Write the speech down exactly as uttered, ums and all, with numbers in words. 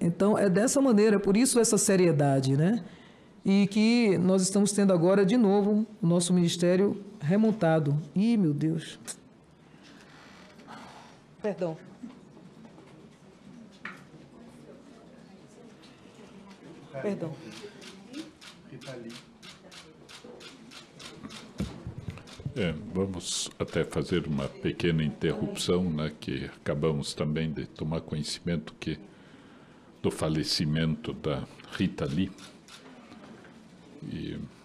Então, é dessa maneira, por isso essa seriedade, né? E que nós estamos tendo agora, de novo, o nosso ministério remontado. Ih, meu Deus. Perdão. Perdão. É, vamos até fazer uma pequena interrupção, né, que acabamos também de tomar conhecimento que do falecimento da Rita Lee. E